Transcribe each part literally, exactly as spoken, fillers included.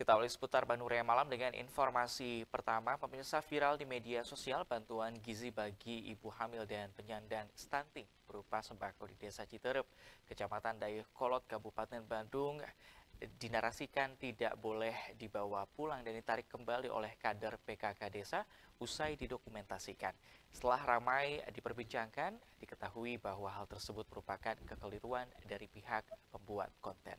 Kita awali seputar Bandung Raya Malam dengan informasi pertama. Pemirsa, viral di media sosial bantuan gizi bagi ibu hamil dan penyandang stunting berupa sembako di Desa Citerep, Kecamatan Dayakolot, Kabupaten Bandung, dinarasikan tidak boleh dibawa pulang dan ditarik kembali oleh kader P K K desa usai didokumentasikan. Setelah ramai diperbincangkan, diketahui bahwa hal tersebut merupakan kekeliruan dari pihak pembuat konten.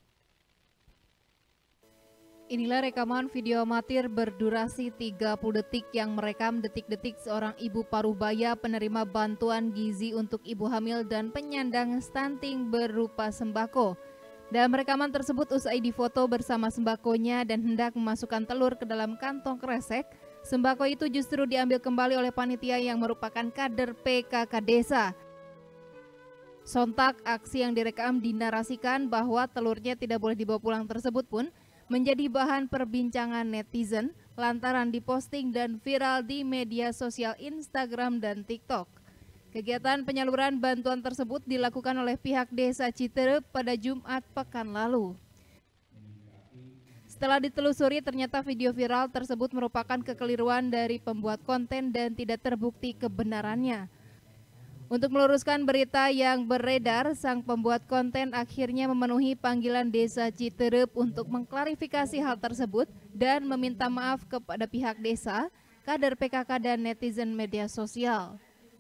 Inilah rekaman video amatir berdurasi tiga puluh detik yang merekam detik-detik seorang ibu parubaya penerima bantuan gizi untuk ibu hamil dan penyandang stunting berupa sembako. Dalam rekaman tersebut usai difoto bersama sembakonya dan hendak memasukkan telur ke dalam kantong kresek, sembako itu justru diambil kembali oleh panitia yang merupakan kader P K K desa. Sontak aksi yang direkam dinarasikan bahwa telurnya tidak boleh dibawa pulang tersebut pun menjadi bahan perbincangan netizen lantaran diposting dan viral di media sosial Instagram dan TikTok. Kegiatan penyaluran bantuan tersebut dilakukan oleh pihak Desa Citerep pada Jumat pekan lalu. Setelah ditelusuri, ternyata video viral tersebut merupakan kekeliruan dari pembuat konten dan tidak terbukti kebenarannya. Untuk meluruskan berita yang beredar, sang pembuat konten akhirnya memenuhi panggilan Desa Citerep untuk mengklarifikasi hal tersebut dan meminta maaf kepada pihak desa, kader P K K dan netizen media sosial.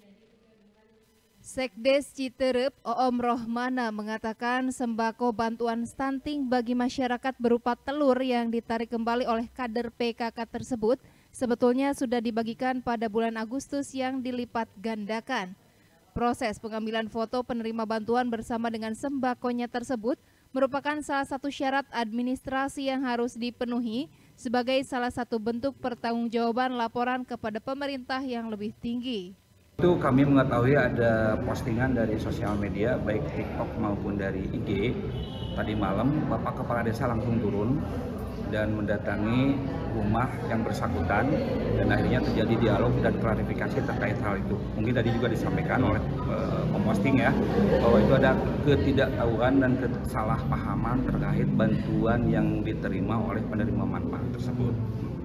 Sekdes Citerep, Oom Rohmana, mengatakan sembako bantuan stunting bagi masyarakat berupa telur yang ditarik kembali oleh kader P K K tersebut sebetulnya sudah dibagikan pada bulan Agustus yang dilipat gandakan. Proses pengambilan foto penerima bantuan bersama dengan sembakonya tersebut merupakan salah satu syarat administrasi yang harus dipenuhi sebagai salah satu bentuk pertanggungjawaban laporan kepada pemerintah yang lebih tinggi. Itu kami mengetahui ada postingan dari sosial media baik TikTok maupun dari I G. Tadi malam Bapak Kepala Desa langsung turun dan mendatangi rumah yang bersangkutan dan akhirnya terjadi dialog dan klarifikasi terkait hal itu. Mungkin tadi juga disampaikan oleh e, pemposting ya bahwa itu ada ketidaktahuan dan kesalahpahaman terkait bantuan yang diterima oleh penerima manfaat tersebut.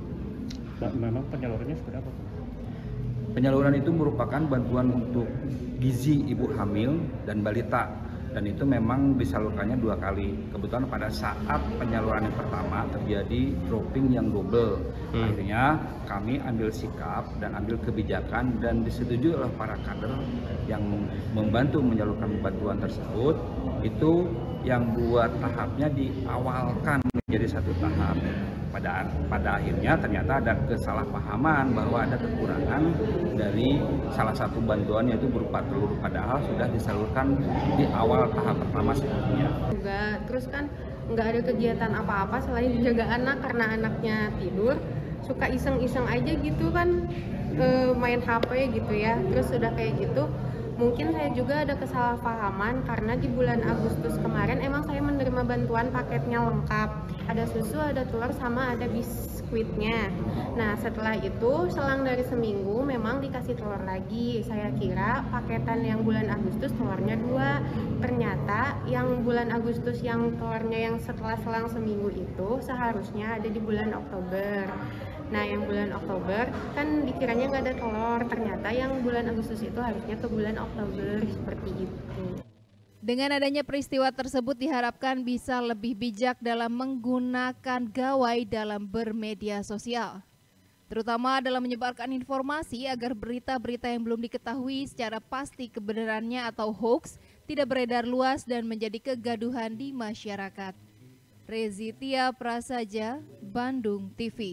Memang penyalurannya seperti apa? Penyaluran itu merupakan bantuan untuk gizi ibu hamil dan balita. Dan itu memang disalurkannya dua kali. Kebetulan pada saat penyaluran yang pertama terjadi dropping yang double. Hmm. Akhirnya kami ambil sikap dan ambil kebijakan dan disetujui oleh para kader yang membantu menyalurkan bantuan tersebut. Itu yang buat tahapnya diawalkan menjadi satu tahap. Pada pada akhirnya ternyata ada kesalahpahaman bahwa ada kekurangan dari salah satu bantuan yaitu berupa telur, padahal sudah disalurkan di awal tahap pertama sebelumnya. Enggak, terus kan nggak ada kegiatan apa-apa selain jaga anak karena anaknya tidur, suka iseng-iseng aja gitu kan, e, main H P gitu ya. Terus sudah kayak gitu, mungkin saya juga ada kesalahpahaman karena di bulan Agustus kemarin emang saya menerima bantuan paketnya lengkap. Ada susu, ada telur, sama ada biskuitnya. Nah setelah itu selang dari seminggu memang dikasih telur lagi. Saya kira paketan yang bulan Agustus telurnya dua. Ternyata yang bulan Agustus yang telurnya yang setelah selang seminggu itu seharusnya ada di bulan Oktober. Nah yang bulan Oktober kan dikiranya nggak ada telur. Ternyata yang bulan Agustus itu harusnya ke bulan Oktober, seperti itu. Dengan adanya peristiwa tersebut diharapkan bisa lebih bijak dalam menggunakan gawai dalam bermedia sosial, terutama dalam menyebarkan informasi agar berita-berita yang belum diketahui secara pasti kebenarannya atau hoax tidak beredar luas dan menjadi kegaduhan di masyarakat. Rezitia Prasaja, Bandung T V.